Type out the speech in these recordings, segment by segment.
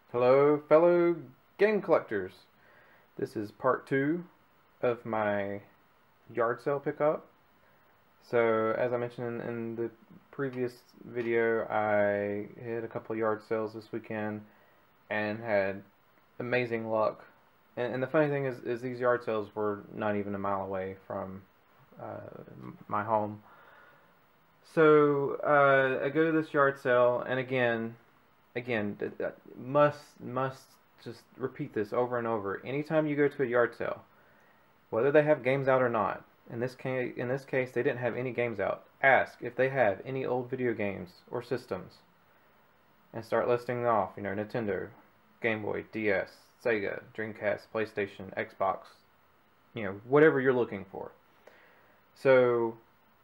Hello, fellow game collectors. This is part 2 of my yard sale pickup. So, as I mentioned in the previous video, I hit a couple yard sales this weekend and had amazing luck. And the funny thing is these yard sales were not even a mile away from my home. So, I go to this yard sale, and again, must just repeat this over and over. Anytime you go to a yard sale, whether they have games out or not, in this case, they didn't have any games out. Ask if they have any old video games or systems, and start listing them off. Nintendo, Game Boy, DS, Sega, Dreamcast, PlayStation, Xbox. Whatever you're looking for. So,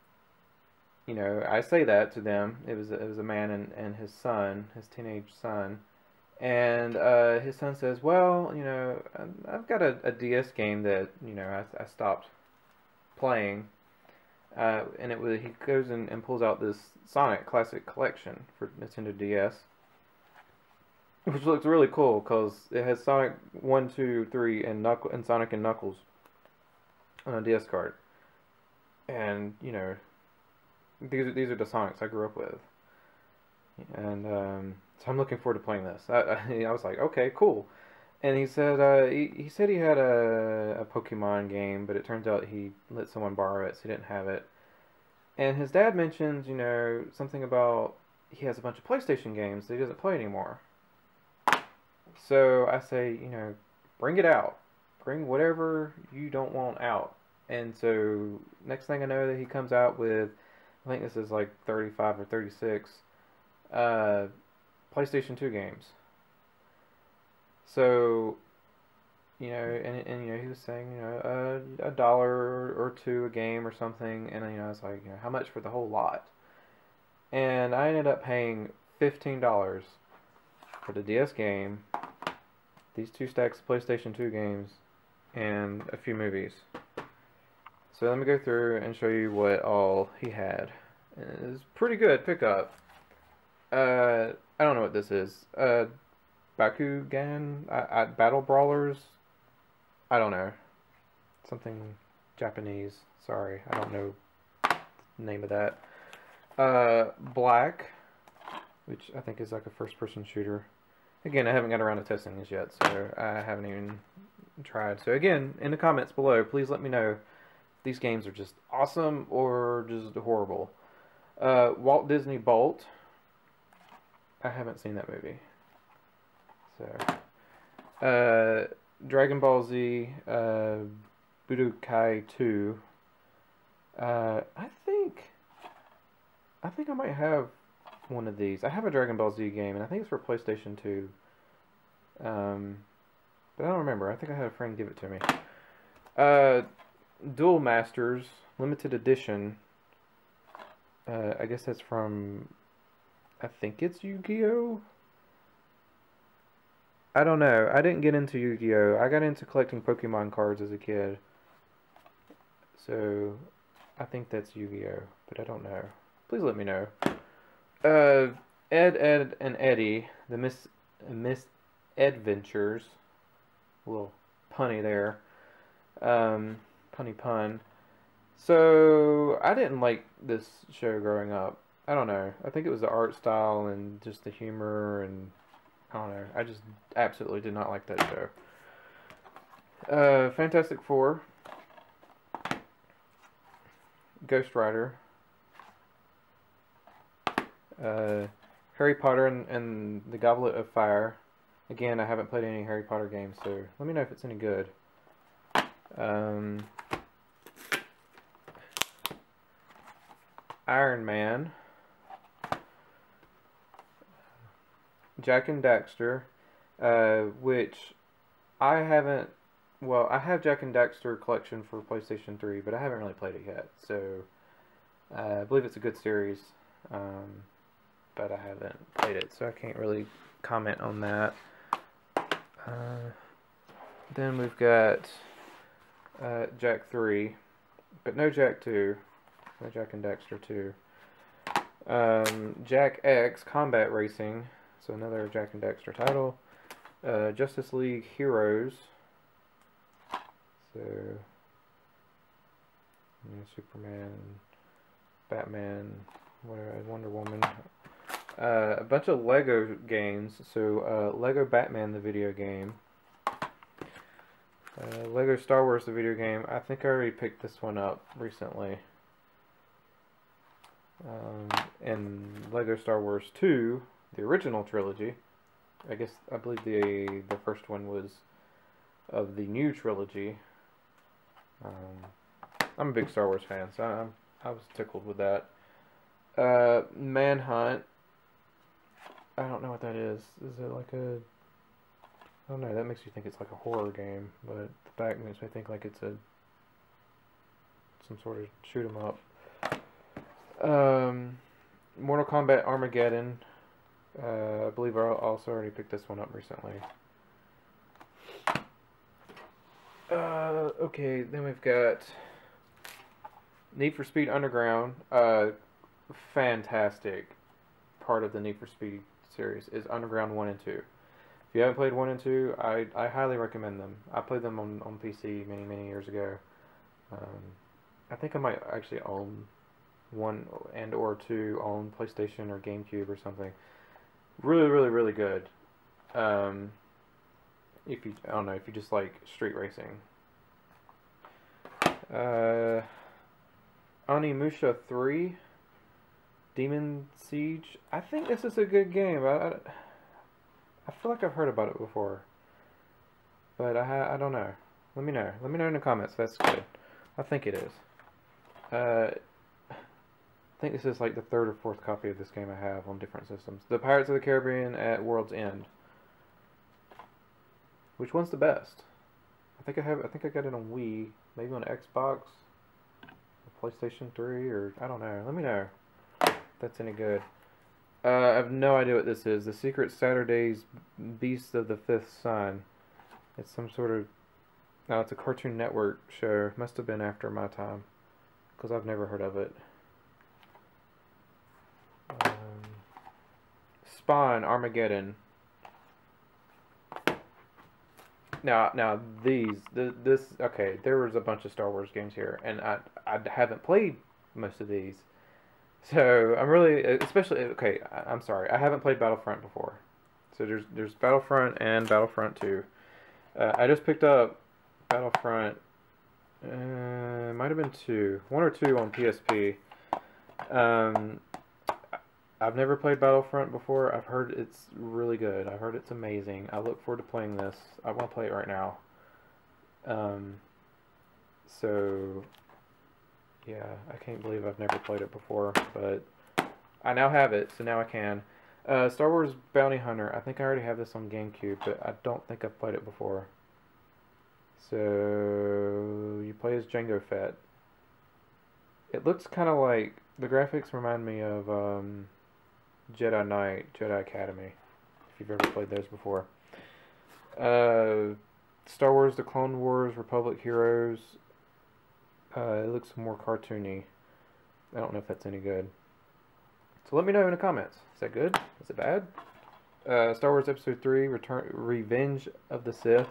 I say that to them. It was a man and his son, his teenage son, and his son says, "Well, I've got a DS game that I stopped playing, and he goes and pulls out this Sonic Classic Collection for Nintendo DS, which looks really cool because it has Sonic 1, 2, 3, and Sonic and Knuckles on a DS card, and these are the Sonics I grew up with, and so I'm looking forward to playing this. I was like, okay, cool. And he said he said he had a Pokemon game, but it turns out he let someone borrow it, so he didn't have it. And his dad mentions, something about he has a bunch of PlayStation games that he doesn't play anymore. So I say, bring it out. Bring whatever you don't want out. And so next thing I know, that he comes out with, I think this is like 35 or 36 PlayStation 2 games. So, and he was saying, a dollar or two a game or something, and I was like, how much for the whole lot? And I ended up paying $15 for the DS game, these two stacks of PlayStation 2 games, and a few movies. So let me go through and show you what all he had. It's pretty good pickup. I don't know what this is. Bakugan? Battle Brawlers? I don't know. Something Japanese. Sorry, I don't know the name of that. Black, which I think is like a first-person shooter. Again, I haven't got around to testing this yet, so I haven't even tried. So again, in the comments below, please let me know if these games are just awesome or just horrible. Walt Disney Bolt. I haven't seen that movie. So, Dragon Ball Z, Budokai 2. I think I might have one of these. I have a Dragon Ball Z game, and I think it's for PlayStation 2. But I don't remember. I think I had a friend give it to me. Duel Masters, limited edition. I guess that's from, I think it's Yu-Gi-Oh? I don't know. I didn't get into Yu-Gi-Oh! I got into collecting Pokemon cards as a kid. So, I think that's Yu-Gi-Oh! But I don't know. Please let me know. Ed, and Eddie, the Miss Adventures. A little punny there. Punny pun. So, I didn't like this show growing up. I don't know. I think it was the art style and just the humor, and I don't know. I just absolutely did not like that show. Fantastic Four. Ghost Rider. Harry Potter and the Goblet of Fire. Again, I haven't played any Harry Potter games, so let me know if it's any good. Iron Man. Jak and Daxter, which I haven't, well, I have Jak and Daxter collection for PlayStation 3, but I haven't really played it yet, so I believe it's a good series, but I haven't played it, so I can't really comment on that. Then we've got Jak 3, but no Jak 2, no Jak and Daxter 2. Jak X Combat Racing, So another Jak and Daxter title. Justice League Heroes. So, Superman, Batman, Wonder Woman. A bunch of Lego games. So, Lego Batman, the video game. Lego Star Wars, the video game. I think I already picked this one up recently. And Lego Star Wars 2, the original trilogy. I believe the first one was of the new trilogy. I'm a big Star Wars fan, so I was tickled with that. Manhunt. I don't know what that is. Is it like a... I don't know, that makes you think it's like a horror game, but the back makes me think like it's some sort of shoot 'em up. Mortal Kombat Armageddon. I believe I also already picked this one up recently. Okay, then we've got Need for Speed Underground. Fantastic part of the Need for Speed series is Underground 1 and 2. If you haven't played 1 and 2, I highly recommend them. I played them on PC many years ago. I think I might actually own 1 and or 2 on PlayStation or GameCube or something. Really good. If you, I don't know, if you just like street racing. Onimusha 3, Demon Siege. I think this is a good game. I feel like I've heard about it before, but I don't know. Let me know. Let me know in the comments. That's good. I think it is. I think this is like the 3rd or 4th copy of this game I have on different systems. The Pirates of the Caribbean at World's End. Which one's the best? I think I got it on Wii, maybe on Xbox, PlayStation 3, or I don't know. Let me know if that's any good. I have no idea what this is. The Secret Saturdays Beast of the Fifth Sun. It's some sort of... No, it's a Cartoon Network show. Must have been after my time, because I've never heard of it. Spawn Armageddon. Now this okay. There was a bunch of Star Wars games here, and I haven't played most of these, so I'm really especially okay. I'm sorry, I haven't played Battlefront before. So there's Battlefront and Battlefront 2. I just picked up Battlefront. Might have been 1 or 2 on PSP. I've never played Battlefront before. I've heard it's really good. I've heard it's amazing. I look forward to playing this. I want to play it right now. So, yeah, I can't believe I've never played it before, but I now have it, so now I can. Star Wars Bounty Hunter. I think I already have this on GameCube, but I don't think I've played it before. So, you play as Jango Fett. It looks kind of like... The graphics remind me of... Jedi Knight, Jedi Academy, if you've ever played those before. Star Wars The Clone Wars, Republic Heroes. It looks more cartoony. I don't know if that's any good. So let me know in the comments. Is that good? Is it bad? Star Wars Episode 3, Revenge of the Sith.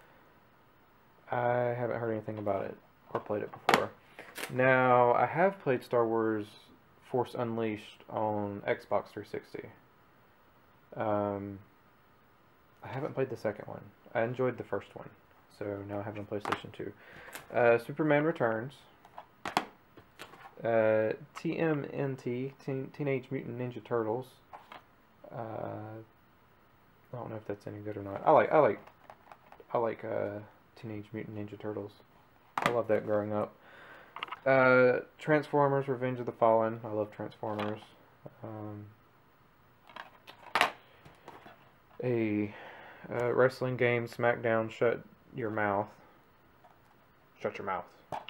I haven't heard anything about it or played it before. Now, I have played Star Wars Force Unleashed on Xbox 360. I haven't played the second one. I enjoyed the first one, so now I have it on PlayStation 2. Superman Returns. TMNT, Teenage Mutant Ninja Turtles. I don't know if that's any good or not. I like Teenage Mutant Ninja Turtles. I love that growing up. Transformers Revenge of the Fallen. I love Transformers. A wrestling game, SmackDown, Shut Your Mouth. Shut Your Mouth.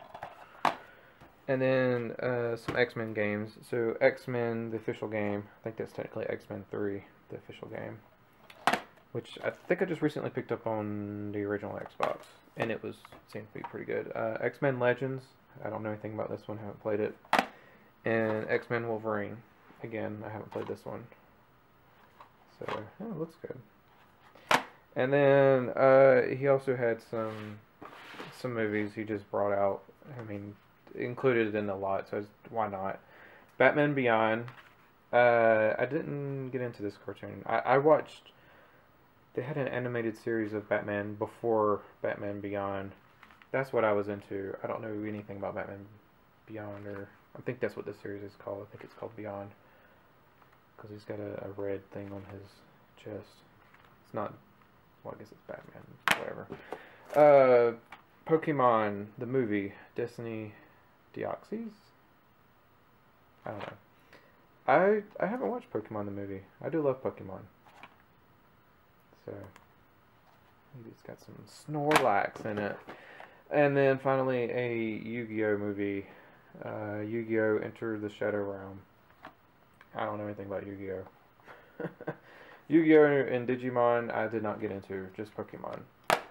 And then some X-Men games. So X-Men, the official game. I think that's technically X-Men 3, the official game. Which I think I just recently picked up on the original Xbox. And it seemed to be pretty good. X-Men Legends. I don't know anything about this one, haven't played it. And X-Men Wolverine. Again, I haven't played this one. So, it looks good. And then he also had some movies he just brought out. I mean, included in a lot, so why not? Batman Beyond. I didn't get into this cartoon. I watched. They had an animated series of Batman before Batman Beyond. That's what I was into. I don't know anything about Batman Beyond, or I think that's what this series is called. I think it's called Beyond, because he's got a red thing on his chest. It's not. Well, I guess it's Batman. Whatever. Pokemon the movie, Destiny Deoxys. I don't know. I haven't watched Pokemon the movie. I do love Pokemon. So maybe it's got some Snorlax in it. And then finally a Yu-Gi-Oh movie. Yu-Gi-Oh! Enter the Shadow Realm. I don't know anything about Yu-Gi-Oh! Yu-Gi-Oh! And Digimon I did not get into, just Pokemon.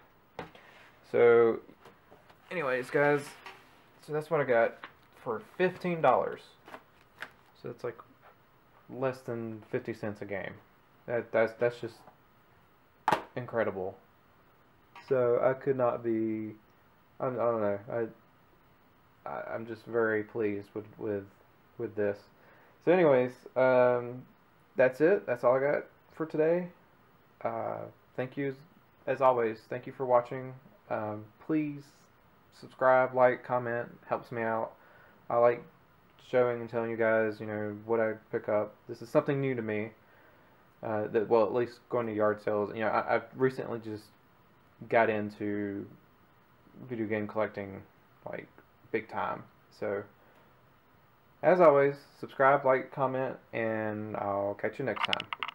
So anyways, guys, so that's what I got for $15. So it's like less than 50 cents a game. That's just incredible. So I could not be. I don't know. I'm just very pleased with this. So anyways, that's it. That's all I got for today. Thank you, as always. Thank you for watching. Please subscribe, like, comment. Helps me out. I like showing and telling you guys, what I pick up. This is something new to me. Well, at least going to yard sales. I've recently just got into video game collecting, like, big time. So, as always, subscribe, like, comment, and I'll catch you next time.